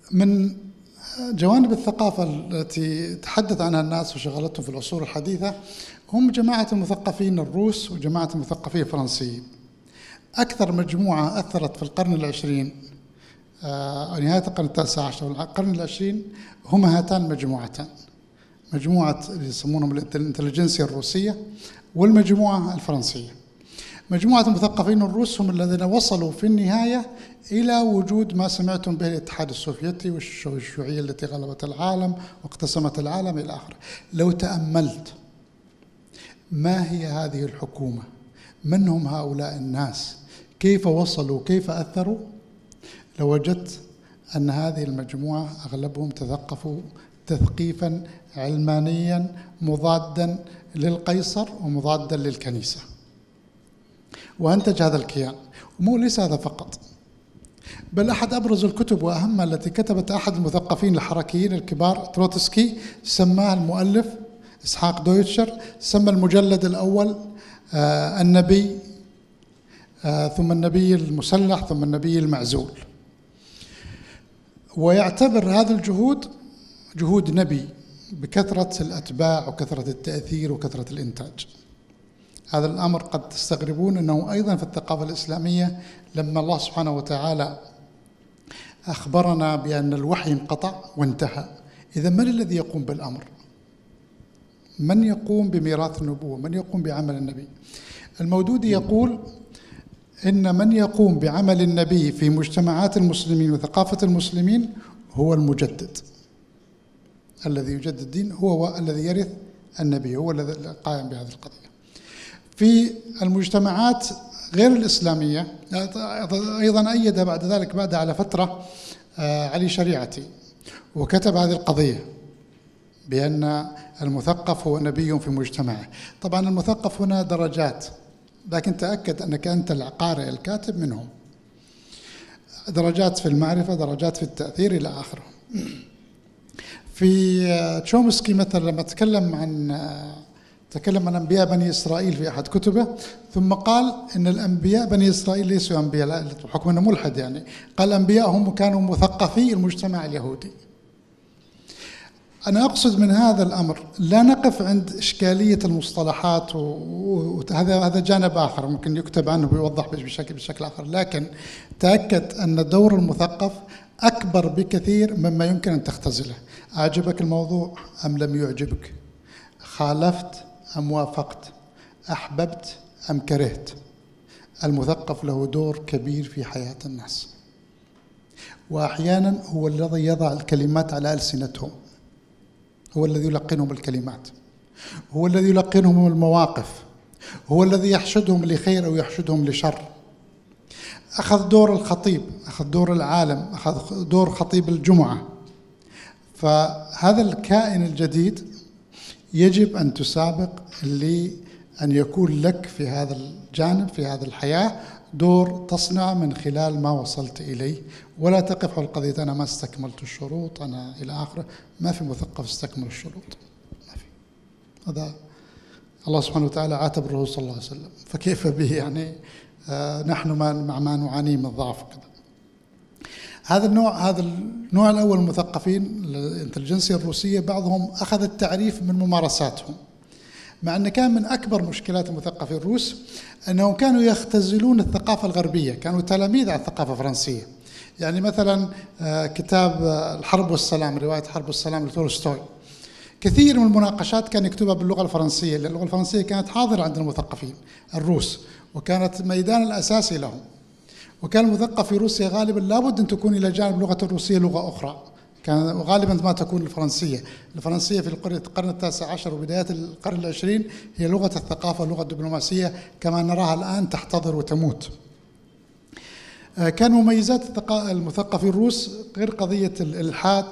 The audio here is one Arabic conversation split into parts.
من جوانب الثقافة التي تحدث عنها الناس وشغلتهم في العصور الحديثة هم جماعة المثقفين الروس وجماعة المثقفين الفرنسيين. أكثر مجموعة أثرت في القرن العشرين نهاية القرن التاسع عشر والقرن العشرين هما هاتان المجموعتان، مجموعة اللي يسمونهم الانتليجنسيا الروسية والمجموعة الفرنسية. مجموعة المثقفين الروس هم الذين وصلوا في النهاية إلى وجود ما سمعتم به الاتحاد السوفيتي والشيوعية التي غلبت العالم واقتسمت العالم إلى آخره. لو تأملت ما هي هذه الحكومة، من هم هؤلاء الناس، كيف وصلوا، كيف أثروا، لوجدت أن هذه المجموعة أغلبهم تثقفوا تثقيفا علمانيا مضادا للقيصر ومضادا للكنيسة، وأنتج هذا الكيان. ومو ليس هذا فقط، بل أحد أبرز الكتب وأهمها التي كتبت أحد المثقفين الحركيين الكبار تروتسكي سماها المؤلف إسحاق دويتشر، سمى المجلد الأول النبي، ثم النبي المسلح، ثم النبي المعزول. ويعتبر هذا الجهود جهود نبي بكثرة الأتباع وكثرة التأثير وكثرة الإنتاج. هذا الأمر قد تستغربون أنه أيضا في الثقافة الإسلامية لما الله سبحانه وتعالى أخبرنا بأن الوحي انقطع وانتهى، إذا من الذي يقوم بالأمر؟ من يقوم بميراث النبوة؟ من يقوم بعمل النبي؟ المودودي يقول إن من يقوم بعمل النبي في مجتمعات المسلمين وثقافة المسلمين هو المجدد الذي يجدد الدين، هو الذي يرث النبي، هو الذي قائم بهذه القضية. في المجتمعات غير الإسلامية أيضا أيد بعد ذلك بعد على فترة علي شريعتي، وكتب هذه القضية بأن المثقف هو نبي في مجتمعه. طبعا المثقف هنا درجات، لكن تأكد أنك أنت القارئ الكاتب منهم، درجات في المعرفة، درجات في التأثير إلى آخره. في تشومسكي مثلا لما تكلم عن أنبياء بني إسرائيل في أحد كتبه، ثم قال إن الأنبياء بني إسرائيل ليسوا أنبياء بحكم أنه ملحد، يعني قال الأنبياء هم كانوا مثقفي المجتمع اليهودي. أنا أقصد من هذا الأمر لا نقف عند إشكالية المصطلحات، وهذا جانب آخر ممكن يكتب عنه ويوضح بشكل آخر، لكن تأكد أن دور المثقف أكبر بكثير مما يمكن أن تختزله. أعجبك الموضوع أم لم يعجبك؟ خالفت أم وافقت؟ أحببت أم كرهت؟ المثقف له دور كبير في حياة الناس، وأحيانا هو الذي يضع الكلمات على ألسنتهم، هو الذي يلقنهم الكلمات، هو الذي يلقنهم المواقف، هو الذي يحشدهم لخير أو يحشدهم لشر. أخذ دور الخطيب، أخذ دور العالم، أخذ دور خطيب الجمعة. فهذا الكائن الجديد يجب أن تسابق لأن يكون لك في هذا الجانب، في هذه الحياة، دور تصنع من خلال ما وصلت إليه، ولا تقف على القضية أنا ما استكملت الشروط أنا إلى آخره. ما في مثقف استكمل الشروط، ما في. هذا الله سبحانه وتعالى عاتب الرسول صلى الله عليه وسلم، فكيف به يعني نحن مع ما نعانيه من ضعف كذا. هذا النوع الأول المثقفين الانتليجنسيا الروسية بعضهم أخذ التعريف من ممارساتهم، مع أن كان من أكبر مشكلات المثقفين الروس أنهم كانوا يختزلون الثقافة الغربية، كانوا تلاميذ على الثقافة الفرنسية. يعني مثلا كتاب الحرب والسلام، رواية الحرب والسلام لتولستوي، كثير من المناقشات كان يكتبها باللغة الفرنسية، لأن اللغة الفرنسية كانت حاضرة عند المثقفين الروس وكانت ميدان الأساسي لهم. وكان المثقف في روسيا غالبا لابد أن تكون إلى جانب اللغة الروسية لغة أخرى، كان غالبا ما تكون الفرنسية في القرن التاسع عشر وبدايات القرن العشرين هي لغة الثقافة ولغة الدبلوماسية كما نراها الآن تحتضر وتموت. كان مميزات المثقف الروس غير قضية الإلحاد،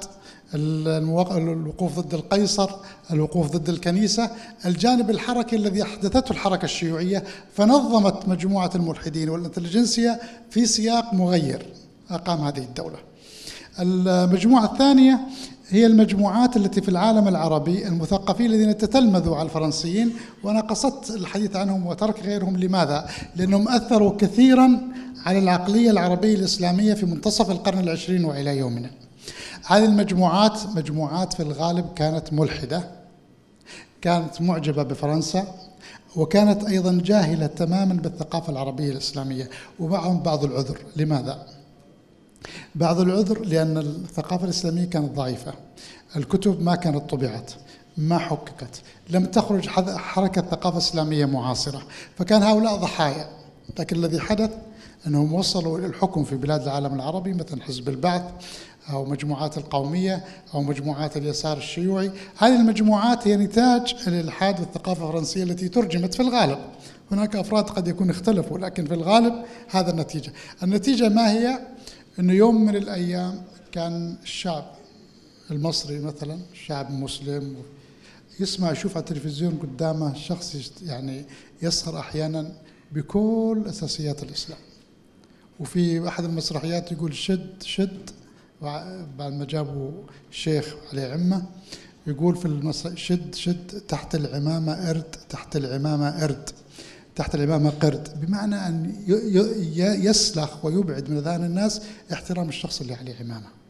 الوقوف ضد القيصر، الوقوف ضد الكنيسة، الجانب الحركي الذي أحدثته الحركة الشيوعية، فنظمت مجموعة الملحدين والانتليجنسيا في سياق مغير أقام هذه الدولة. المجموعة الثانية هي المجموعات التي في العالم العربي المثقفين الذين تتلمذوا على الفرنسيين، وأنا قصدت الحديث عنهم وترك غيرهم. لماذا؟ لأنهم أثروا كثيرا على العقلية العربية الإسلامية في منتصف القرن العشرين وإلى يومنا. هذه مجموعات في الغالب كانت ملحدة، كانت معجبة بفرنسا، وكانت أيضا جاهلة تماما بالثقافة العربية الإسلامية، ومعهم بعض العذر. لماذا؟ بعض العذر لأن الثقافة الإسلامية كانت ضعيفة، الكتب ما كانت طبعت، ما حققت، لم تخرج حركة ثقافة إسلامية معاصرة، فكان هؤلاء ضحايا. لكن الذي حدث أنهم وصلوا إلى الحكم في بلاد العالم العربي، مثل حزب البعث أو مجموعات القومية أو مجموعات اليسار الشيوعي. هذه المجموعات هي نتاج الإلحاد والثقافة الفرنسية التي ترجمت في الغالب. هناك أفراد قد يكون اختلفوا، لكن في الغالب هذا النتيجة. النتيجة ما هي؟ أنه يوم من الأيام كان الشعب المصري مثلا شعب مسلم يسمع يشوف على التلفزيون قدامه شخص يعني يسهر أحيانا بكل أساسيات الإسلام، وفي أحد المسرحيات يقول شد شد، بعد ما جابوا شيخ عليه عمة يقول في المسرح شد شد تحت العمامة قرد، تحت العمامة قرد، تحت العمامة قرد، بمعنى أن يسلخ ويبعد من أذهان الناس احترام الشخص اللي عليه عمامة.